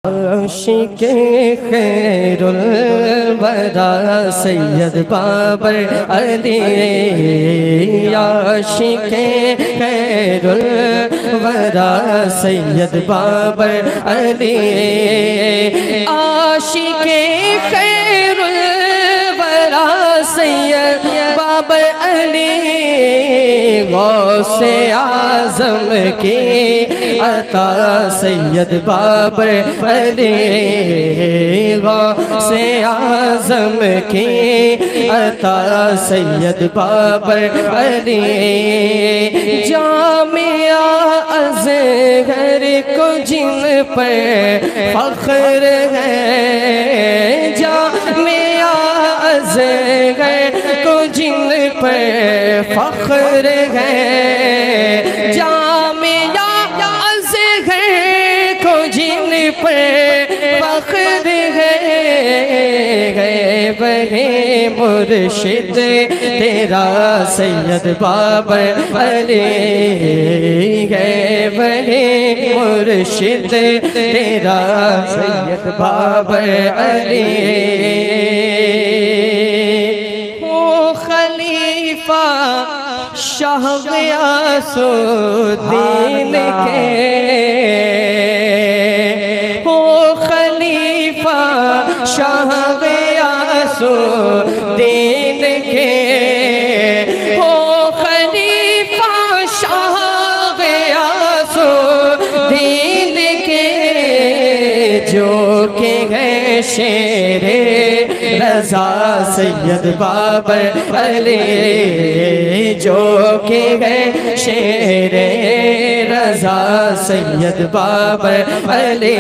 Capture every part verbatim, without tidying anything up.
आशिक़े खैरुल वरा सैयद बाबर अली, आशिक़े खैरुल वरा सैयद बाबर अली, आशिक़े खैरुल वरा सैयद बाबर अली, गौसे आज़म की अता सैयद बाबर अली, गौसे आज़म की अता सैयद बाबर अली, जामिया अज़हर को जिन पर फ़ख्र है, जामिया अज़हर को जिन पर फ़ख्र है, जामिया अज़हर को जिन पर फ़ख्र है, वही मुर्शिद तेरा सैयद बाबर अली, वही मुर्शिद तेरा सैयद बाबर अली, ओ खलीफा शाह ग़ियासुद्दीन के, ओ खलीफा शाह ग़ियासुद्दीन के, ओ खलीफा शाह ग़ियासुद्दीन के, जो के हैं शेरे रज़ा सैयद बाबर अली, जो के हैं शेरे रज़ा सैयद बाबर अली,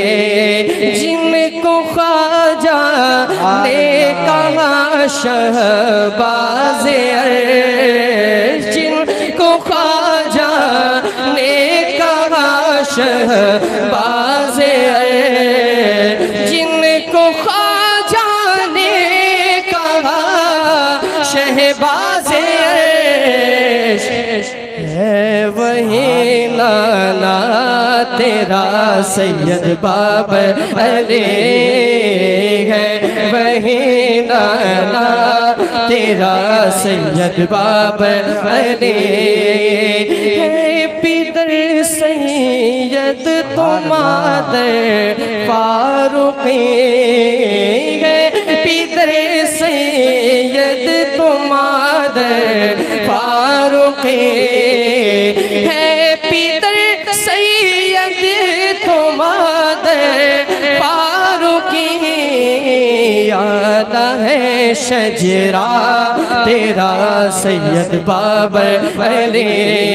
जिनको ख्वाजा ने कहा शहबाज़ अर्श, जिनको ख्वाजा ने कहा शहबाज़ अर्श, जिनको ख्वाजा ने कहा शहबाज़ अर्श, है वही नाना तेरा सैयद बाबर अली, है वही नाना तेरा सैयद बाबर अली, है पितर सैयद तो मादर फारूक़ी, है पितर सैयद तो मादर फारूक़ी, है पितर सैयद तो मादर फारूक़ी, याद है शजरा तेरा सैयद बाबर अली,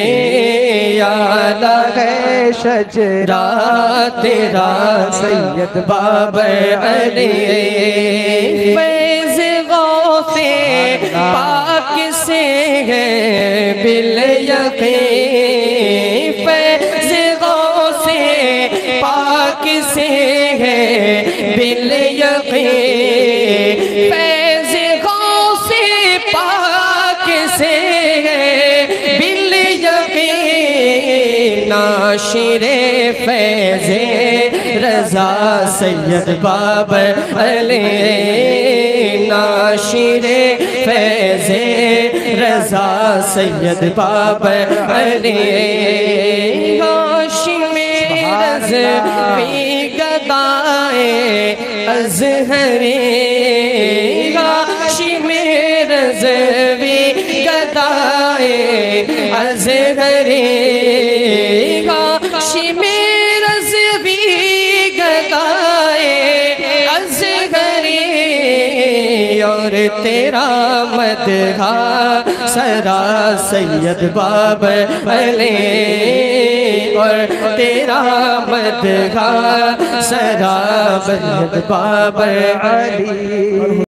याद है शजरा तेरा सैयद बाबर अली, फैज़ गौसे पाक से है बिल यक़ीन, फैज़ गौसे पाक से है बिल यक़ीन, फैज़ गौसे पाक से है बिल यक़ीन, नाशिरे फैज़े रज़ा सैयद बाबर अली, नाशिरे फैज़े रज़ा सैयद बाबर अली, हाशिमी रज़वी गदाए अज़हरी, हाशिमी रज़वी गदाए अज़हरी, हाशिमी रज़वी गदाए अज़हरी, और तेरा मदहा सरा सैयद बाबर अली, और तेरा मदहा सरा सैयद बाबर अली।